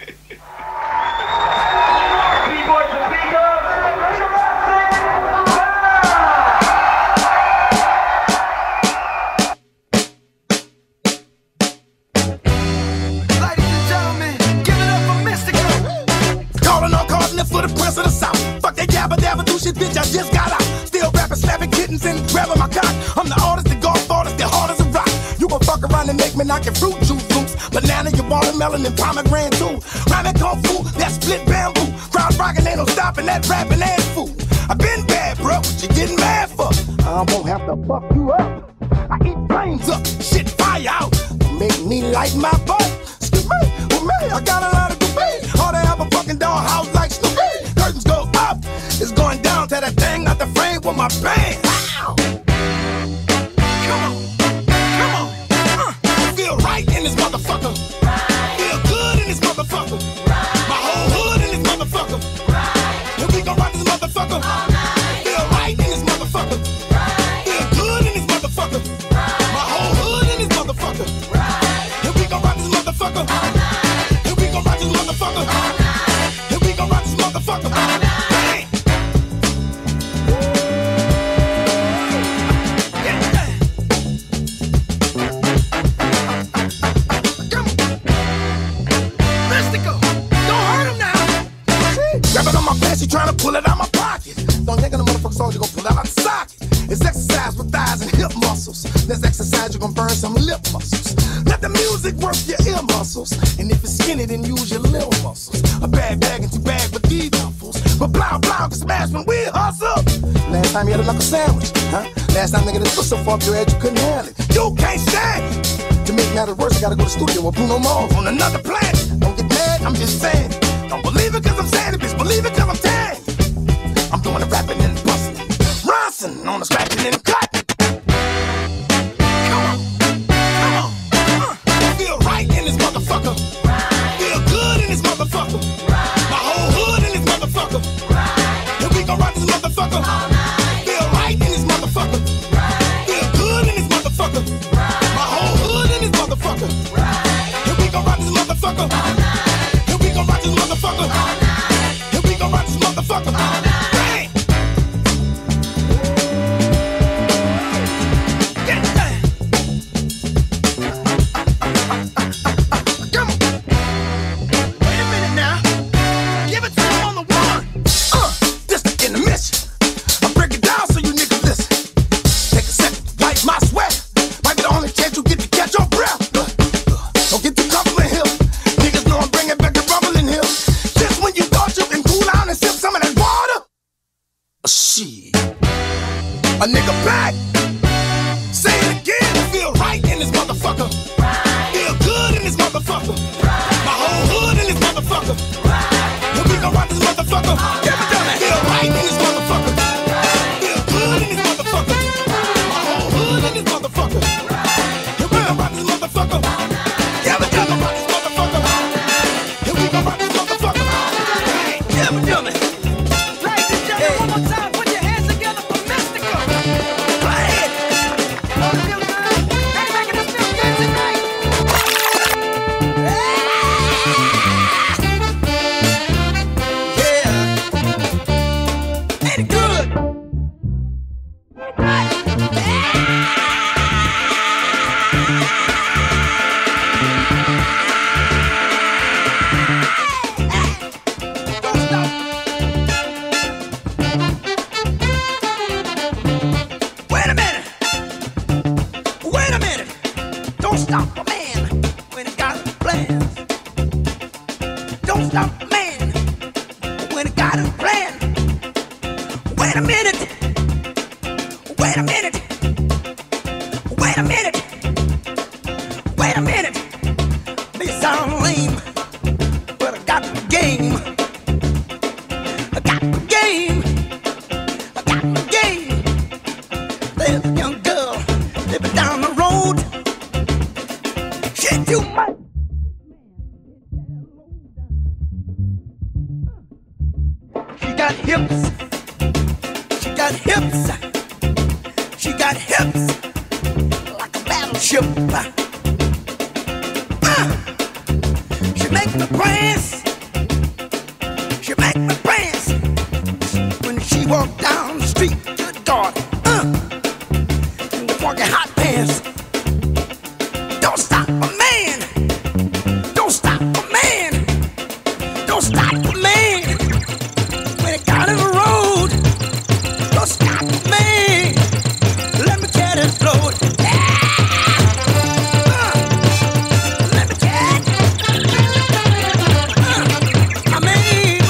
For the prince of the south. Fuck that yabba dabba do shit, bitch, I just got out. Still rapping, slapping kittens and grabbing my cock. I'm the artist, the golf artist, the hard as a rock. You gon' fuck around and make me knock your fruit juice loose. Banana, your watermelon, and pomegranate too. Rhyming kung fu, that split bamboo. Crowd rockin', ain't no stopping that rapping ass fool. I been bad, bro, what you getting mad for? I won't have to fuck you up. I eat flames up, shit fire out. Make me light my butt. Excuse me, with me, I got a lot of debate. All they have a fucking dollhouse like Snoopy. Curtains go up, it's going down to that thing out the frame with my band. Ow. Come on, come on. Feel right in this motherfucker. Feel good in this motherfucker. My whole hood in this motherfucker. And we gon' rock this motherfucker. Feel right in this motherfucker. Feel good in this motherfucker. My whole hood in this motherfucker. And we gon' rock this motherfucker. And we gon' rock this motherfucker. And we gon' rock this motherfucker. She tryna pull it out my pocket. Don't think of the motherfucking soldier gon' pull it out the socket. It's exercise with thighs and hip muscles. There's exercise, you gon' burn some lip muscles. Let the music work your ear muscles. And if it's skinny, then use your little muscles. A bad bag and 2 bags with these duffels. But blah blah can smash when we hustle. Last time you had a knuckle sandwich, huh? Last time nigga, this was so far up your head you couldn't handle it. You can't stand it. To make matters worse, you gotta go to the studio with Bruno Mars on another planet. Don't get mad, I'm just saying. Don't believe it cause I'm saying it, bitch. Believe it cause I'm saying it. I'm doing the rapping and busting. Ronson on the scratching and cutting. Come on, come on. Feel right in this motherfucker. Feel good in this motherfucker. My whole hood in this motherfucker. And we gon' rock this motherfucker. Feel right in this motherfucker. Feel good in this motherfucker. My whole hood in this motherfucker. And we gon' rock this motherfucker. And we gon' rock this motherfucker. And we gon' rock this motherfucker. A nigga back. Say it again. Feel right in this motherfucker. Feel good in this motherfucker. My whole hood in this motherfucker. And we gon' rock this motherfucker. Feel right in this motherfucker. Feel good in this motherfucker. My whole hood in this motherfucker. And we gon' rock this motherfucker. Yeah, we gon' rock this motherfucker. And we gon' rock this motherfucker. Yeah, we do it. Ladies and gentlemen, one more time. Put your hands together for Mystical. Wait a minute. May sound lame, but got hips. She got hips like a battleship. She make me prance. She make me prance when she walk down the street. Good God, in the funky hot pants. Don't stop a man. Don't stop a man. Don't stop a man. When it got in the road. Don't stop a man. Let me get it flowing. Let me get I mean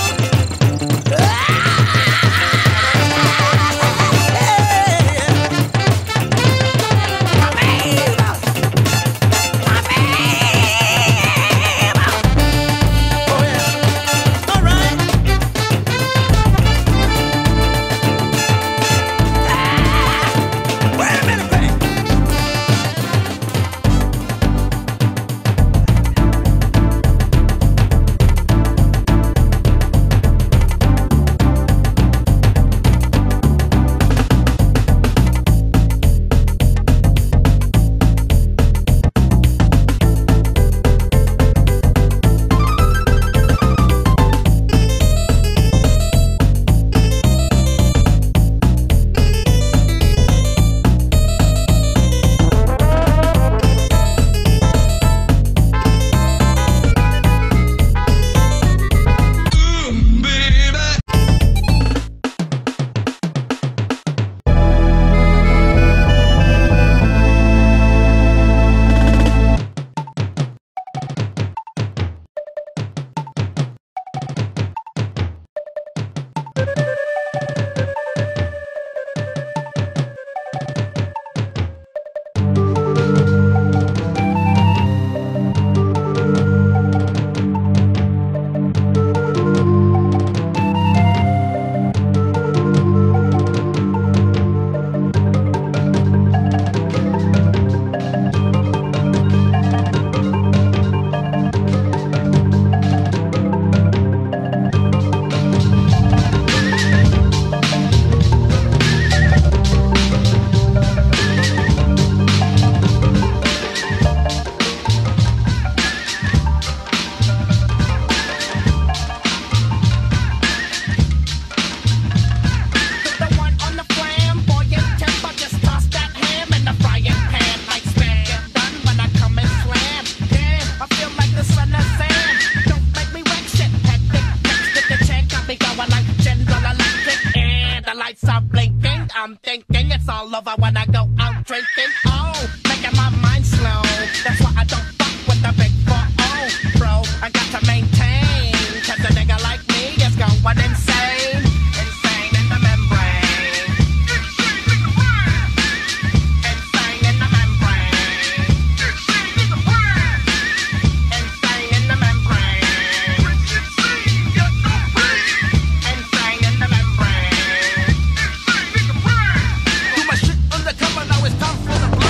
I'm thinking it's all over when I go out drinking. Oh, making my mind slow. That's why I don't fuck with the big 4-0, bro. I got to maintain, cause a nigga like me is going insane. Insane in the membrane. Insane in the membrane. Insane in the membrane. Insane in the membrane. Insane in the membrane. Do my shit undercover, now it's time for the blood.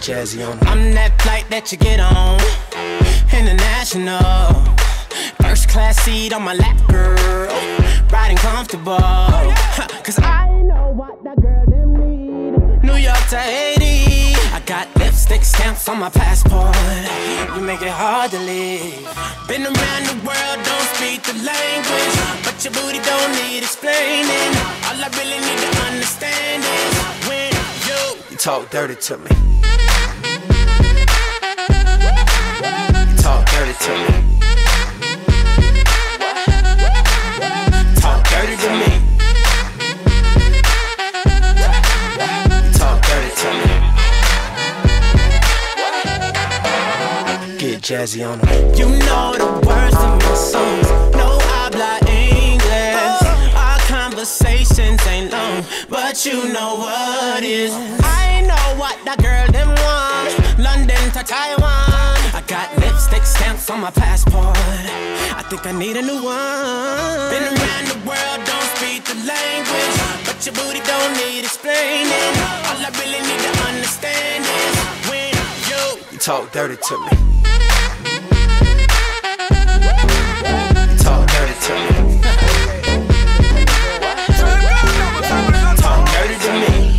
jazzy on. I'm that flight that you get on, international. First class seat on my lap, girl, riding comfortable. Cause I know what that girl them need. New York to Haiti, I got lipstick stamps on my passport. You make it hard to leave. Been around the world, don't speak the language, but your booty don't need explaining. All I really need to understand is when you talk dirty to me. You talk dirty to me. Talk dirty to me. You talk dirty to me. Get jazzy on them. You know the words of my songs. No habla English. Our conversations ain't long, but you know what is. I know what that girl them want. London to Taiwan. I got lipstick stamps on my passport. I think I need a new one. Been around the world, don't speak the language, but your booty don't need explaining. All I really need to understand is when you talk dirty to me. You talk dirty to me. Talk dirty to me.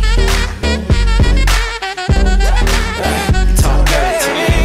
Talk dirty to me.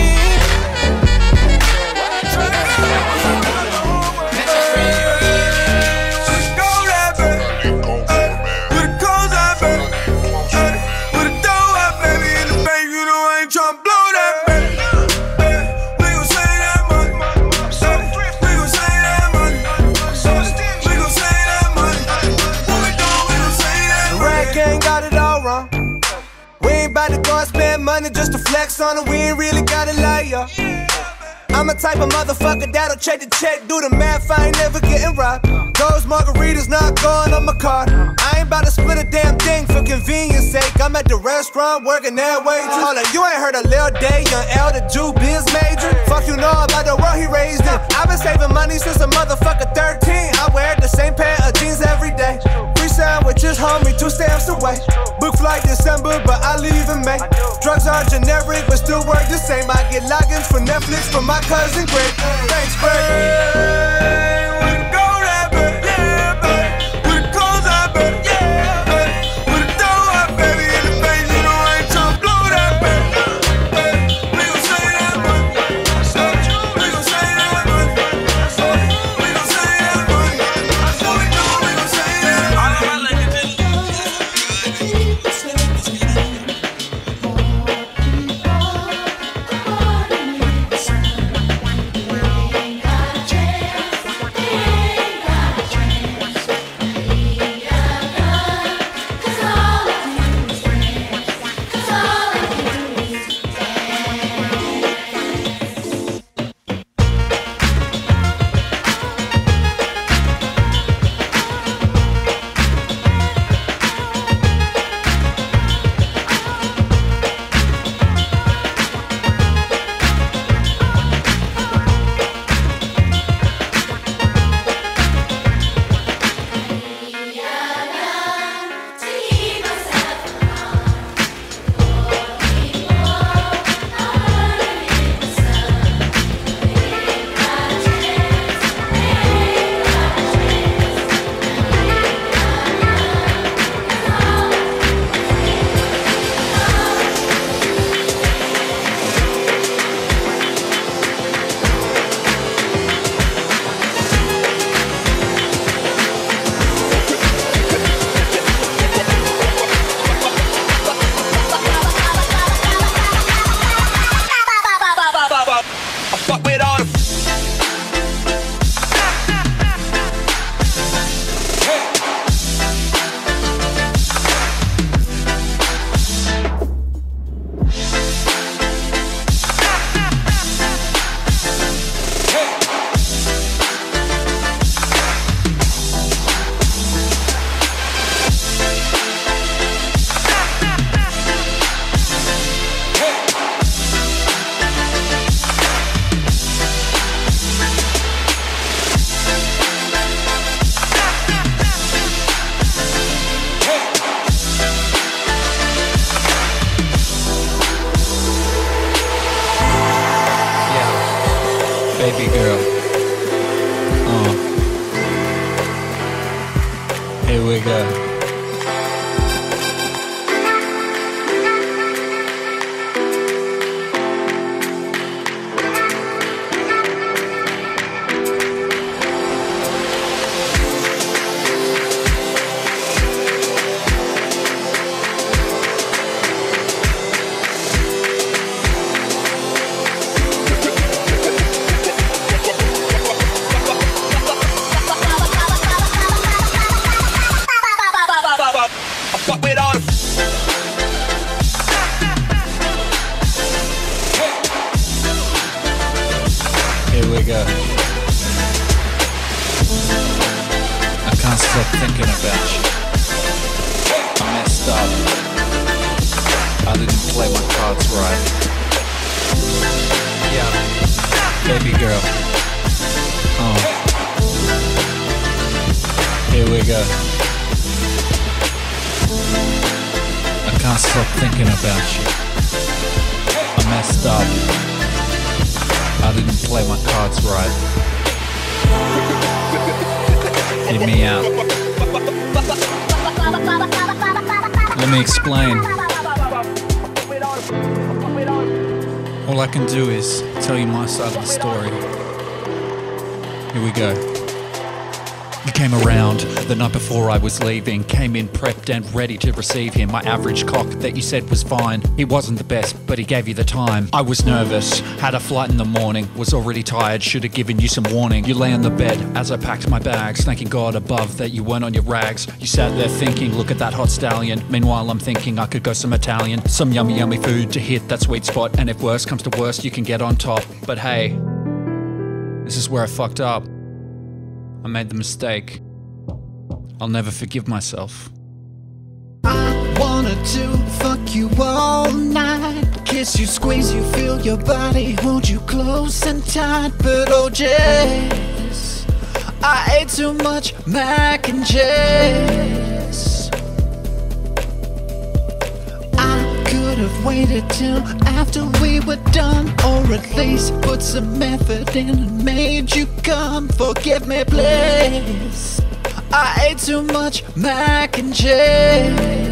Money just to flex on it, we ain't really gotta lie, yo. I'm a type of motherfucker that'll check the check, do the math, I ain't never getting robbed. Those margaritas not going on my card. I ain't about to split a damn thing for convenience sake. I'm at the restaurant working that way. Hold on, you ain't heard of Lil Day, young L, the Jew biz major. Fuck you know about the world he raised in. I've been saving money since a motherfucker 13. I wear the same pair of jeans every day. Free sandwiches, homie, 2 stamps away. Book flight December, but I leave in May. Drugs are generic, but still work the same. I get logins for Netflix from my cousin Greg. Thanks, Greg. we go. Here we go. I can't stop thinking about you. I messed up. I didn't play my cards right. Yeah, baby girl. Oh. Here we go. I can't stop thinking about you. I messed up. I didn't play my cards right. Hear me out. Let me explain. All I can do is tell you my side of the story. Here we go. You came around the night before I was leaving. Came in prepped and ready to receive him. My average cock that you said was fine. He wasn't the best, but he gave you the time. I was nervous, had a flight in the morning. Was already tired, should have given you some warning. You lay on the bed as I packed my bags, thanking God above that you weren't on your rags. You sat there thinking, look at that hot stallion. Meanwhile I'm thinking I could go some Italian. Some yummy yummy food to hit that sweet spot. And if worse comes to worst, you can get on top. But hey, this is where I fucked up. I made the mistake. I'll never forgive myself. I wanted to fuck you all night. Kiss you, squeeze you, feel your body, hold you close and tight. But oh Jess, I ate too much mac and cheese. I could have waited till after we were done, or at least put some effort in and made you come. Forgive me please, I ate too much mac and cheese.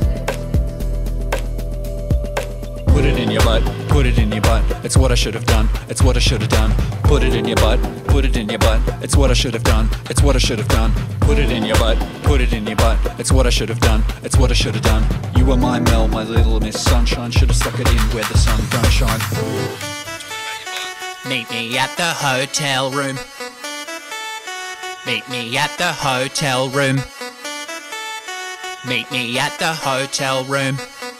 Put it in your butt, put it in your butt. It's what I should have done, it's what I should have done. Put it in your butt, put it in your butt. It's what I should have done, it's what I should have done. Put it in your butt, put it in your butt. It's what I should have done, it's what I should have done. You were my Mel, my little Miss Sunshine. Should have stuck it in where the sun don't shine. Meet me at the hotel room. Meet me at the hotel room. Meet me at the hotel room.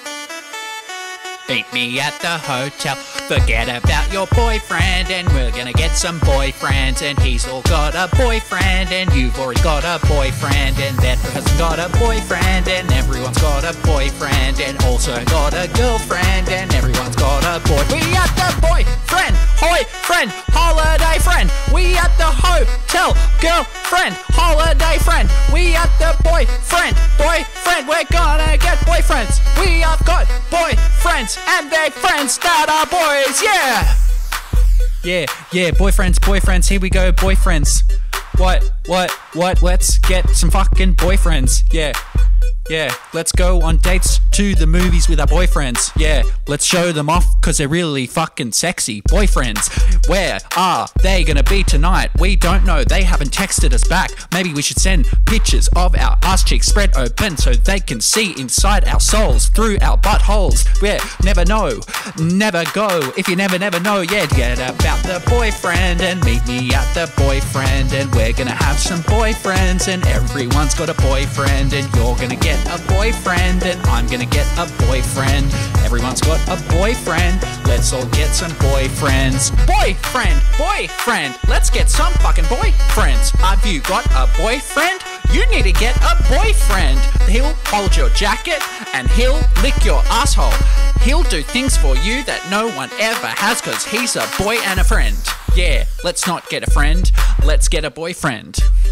Meet me at the hotel. Forget about your boyfriend and we're gonna get some boyfriends. And he's all got a boyfriend and you've already got a boyfriend. And that person's got a boyfriend and everyone's got a boyfriend. And also got a girlfriend and everyone's got a boy. We at the boyfriend, boyfriend, holiday friend. We at the hotel, girlfriend, holiday friend. We at the boyfriend, boyfriend. We're gonna get boyfriends. We have got boyfriends and they friends that are boys, yeah! Yeah, boyfriends, here we go, boyfriends. What, let's get some fucking boyfriends, yeah, let's go on dates to the movies with our boyfriends, yeah, let's show them off cause they're really fucking sexy, boyfriends. Where are they gonna be tonight? We don't know, they haven't texted us back. Maybe we should send pictures of our ass cheeks spread open so they can see inside our souls through our buttholes. Yeah, never know, never go. If you never know, yeah, get about the boyfriend and meet me at the boyfriend. And we're gonna have some boyfriends and everyone's got a boyfriend. And you're gonna get a boyfriend and I'm gonna get a boyfriend. Everyone's got a boyfriend, let's all get some boyfriends. Boyfriend, let's get some fucking boyfriends. Have you got a boyfriend? You need to get a boyfriend. He'll hold your jacket and he'll lick your asshole. He'll do things for you that no one ever has cause he's a boy and a friend. Yeah, let's not get a friend, let's get a boyfriend.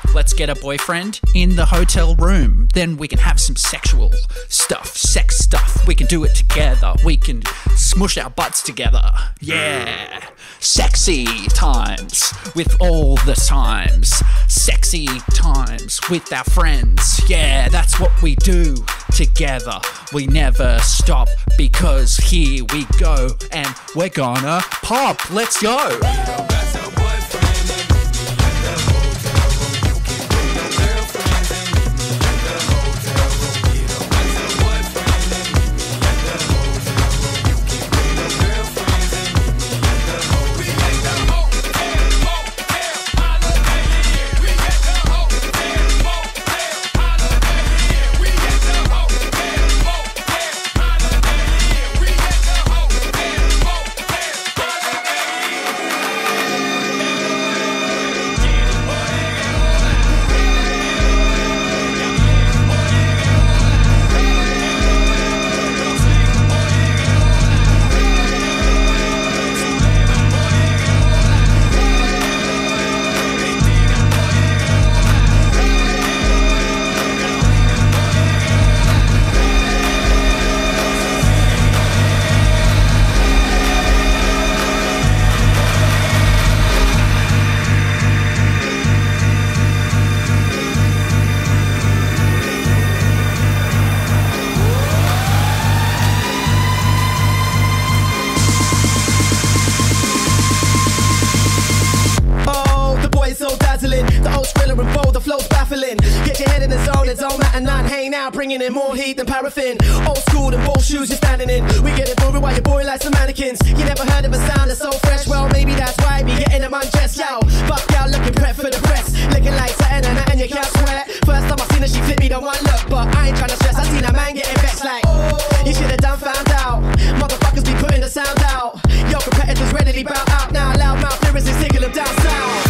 let's get a boyfriend in the hotel room. Then we can have some sexual stuff, sex stuff. We can do it together. We can smush our butts together. Yeah. Sexy times with all the times. Sexy times with our friends. Yeah, that's what we do together. We never stop because here we go and we're gonna pop. Let's go. Bringing in more heat than paraffin. Old school and ball shoes you're standing in. We get it moving while your boy likes some mannequins. You never heard of a sound that's so fresh. Well, maybe that's why be getting them undressed. Yo, buck y'all looking prep for the press. Looking like satin and you can't sweat. First time I seen her, she flipped me the one look. But I ain't trying to stress. I seen a man getting vexed like, you should have done found out. Motherfuckers be putting the sound out. Your competitors readily bow out now. Loud mouth lyrics is taking them down south.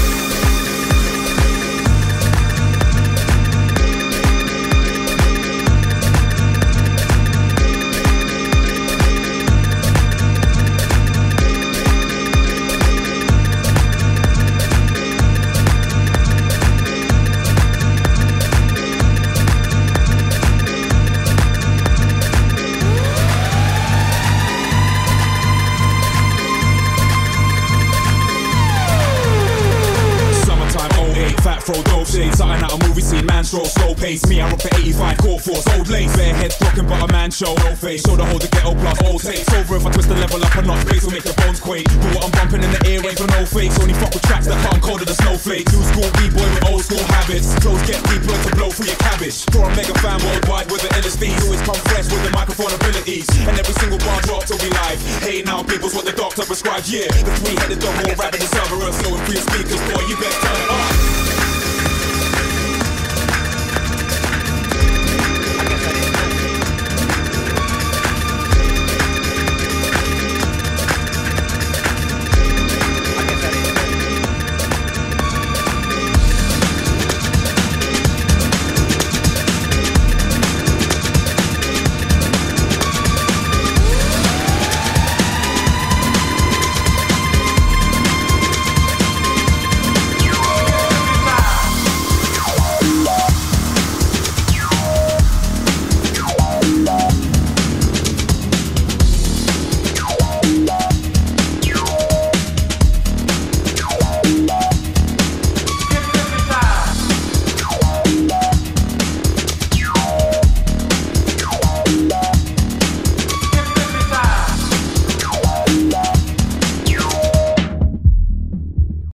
Throw dope shades, something out a movie scene, man stroll, slow pace. Me, I rock for 85, court force, old lace. Bare heads blocking, but a man show, no face. Show the whole the ghetto plus old takes. Over if I twist the level up a notch, bass will make the bones quake. But what I'm bumping in the ear ain't for no fakes. Only fuck with tracks that can't colder than snowflakes. New school B-boy with old school habits. Flows get deeper to blow through your cabbage. For a mega fan worldwide with the illest fees. Always come fresh with the microphone abilities. And every single bar drop till we live. Hey now, people's what the doctor prescribed, yeah. The three-headed dog more rapping the server. So with free speakers, boy, you best turn